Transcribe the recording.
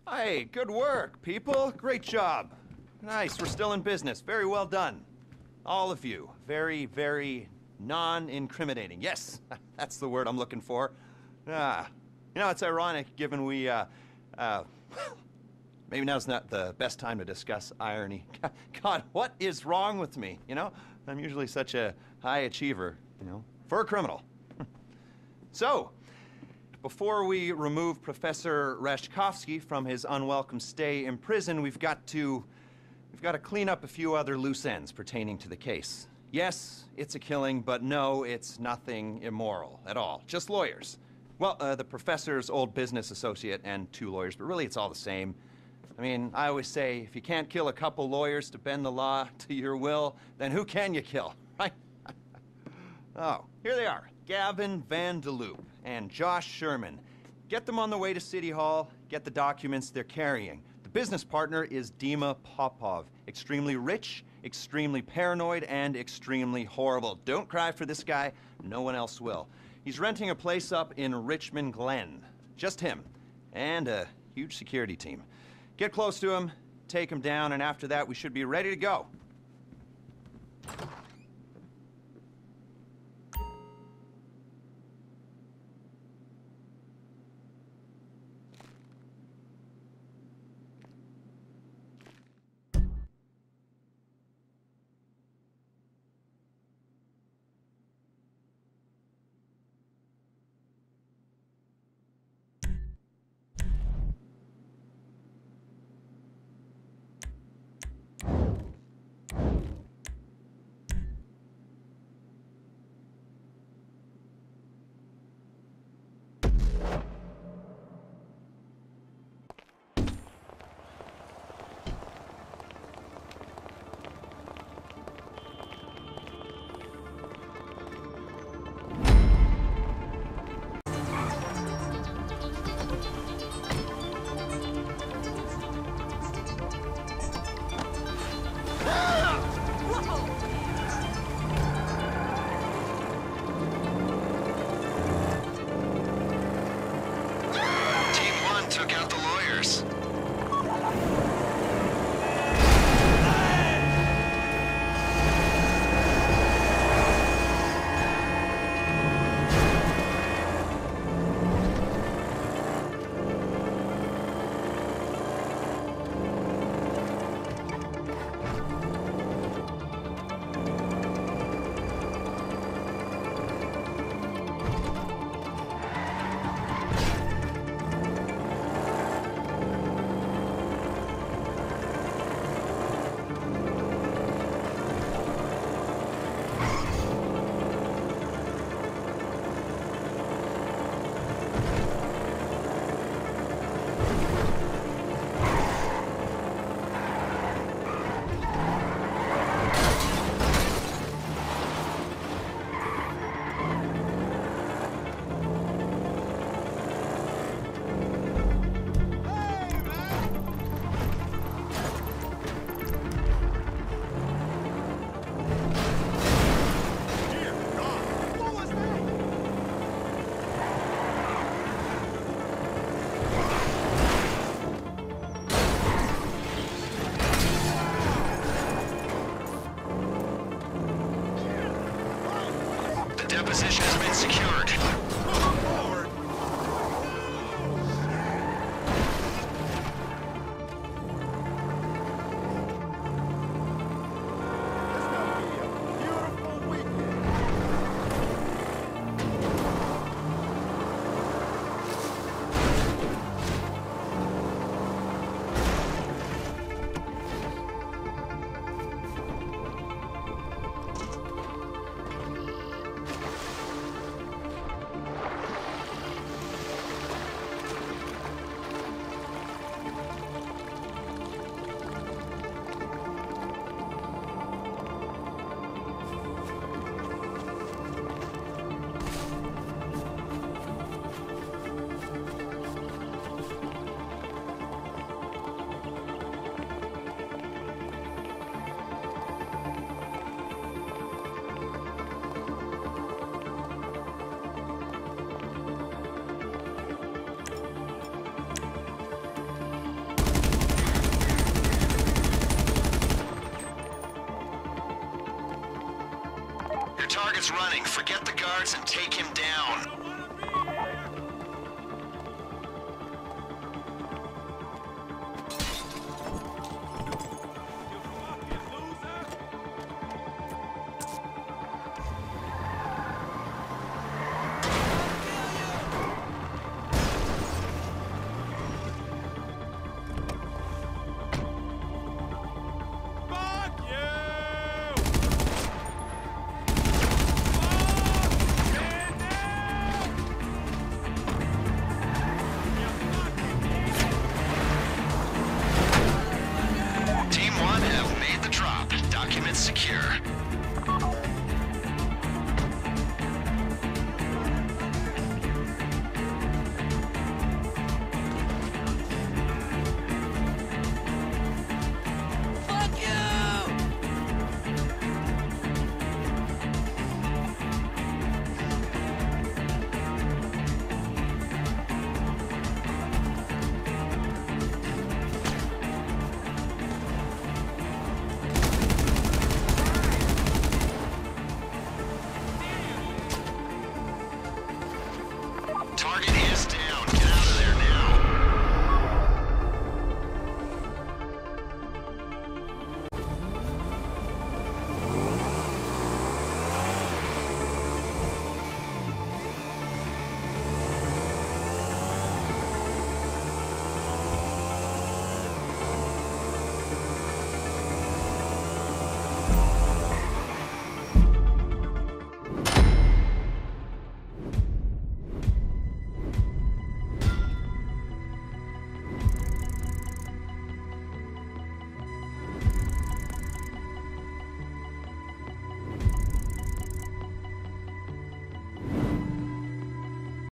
Hey, good work, people. Great job. Nice, we're still in business. Very well done. All of you. Very, very non-incriminating. Yes, that's the word I'm looking for. You know, it's ironic given we, maybe now's not the best time to discuss irony. God, what is wrong with me, you know? I'm usually such a high achiever, you know, for a criminal. So, before we remove Professor Rashkovsky from his unwelcome stay in prison, we've got to clean up a few other loose ends pertaining to the case. Yes, it's a killing, but no, it's nothing immoral at all. Just lawyers. Well, the professor's old business associate and 2 lawyers, but really it's all the same. I mean, I always say, if you can't kill a couple lawyers to bend the law to your will, then who can you kill, right? Oh, here they are. Gavin Van de Loop and Josh Sherman. Get them on the way to City Hall, get the documents they're carrying. The business partner is Dima Popov. Extremely rich, extremely paranoid, and extremely horrible. Don't cry for this guy, no one else will. He's renting a place up in Richmond Glen. Just him, and a huge security team. Get close to him, take him down, and after that we should be ready to go. Position has been secured. Forget the guards and take him down.